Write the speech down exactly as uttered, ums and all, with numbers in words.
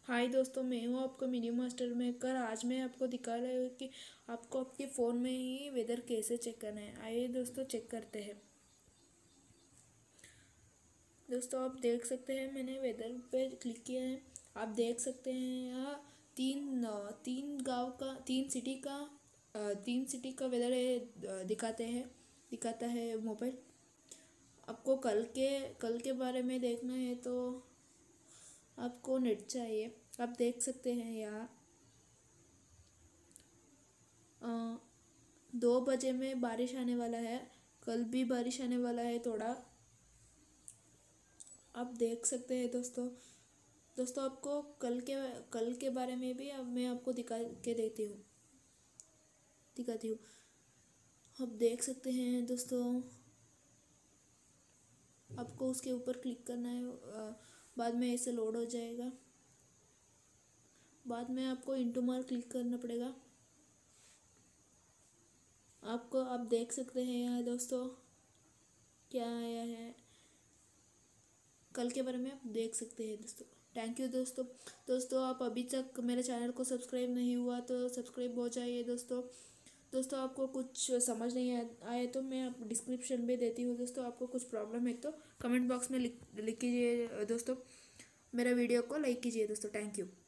हाय दोस्तों, मैं हूँ आपका मिनी मास्टर मेकर। आज मैं आपको दिखा रही हूँ कि आपको आपके फ़ोन में ही वेदर कैसे चेक करना है। आइए दोस्तों, चेक करते हैं। दोस्तों, आप देख सकते हैं मैंने वेदर पे क्लिक किया है। आप देख सकते हैं यहाँ तीन अ, तीन गांव का तीन सिटी का अ, तीन सिटी का वेदर है, अ, दिखाते हैं दिखाता है मोबाइल। आपको कल के कल के बारे में देखना है तो आपको नेट चाहिए। आप देख सकते हैं यहाँ अ, दो बजे में बारिश आने वाला है। कल भी बारिश आने वाला है थोड़ा। आप देख सकते हैं दोस्तों। दोस्तों, आपको कल के कल के बारे में भी अब मैं आपको दिखा के देती हूँ दिखाती हूँ। आप देख सकते हैं दोस्तों। आपको उसके ऊपर क्लिक करना है, अ, बाद में ऐसे लोड हो जाएगा। बाद में आपको इंटू मार्क क्लिक करना पड़ेगा। आपको आप देख सकते हैं यहाँ दोस्तों क्या आया है। कल के बारे में आप देख सकते हैं दोस्तों। थैंक यू दोस्तों। दोस्तों, आप अभी तक मेरे चैनल को सब्सक्राइब नहीं हुआ तो सब्सक्राइब हो जाइए दोस्तों। दोस्तों, आपको कुछ समझ नहीं आ- आए तो मैं आप डिस्क्रिप्शन में देती हूँ दोस्तों। आपको कुछ प्रॉब्लम है तो कमेंट बॉक्स में लिख लिख कीजिए दोस्तों। मेरा वीडियो को लाइक कीजिए दोस्तों। Thank you.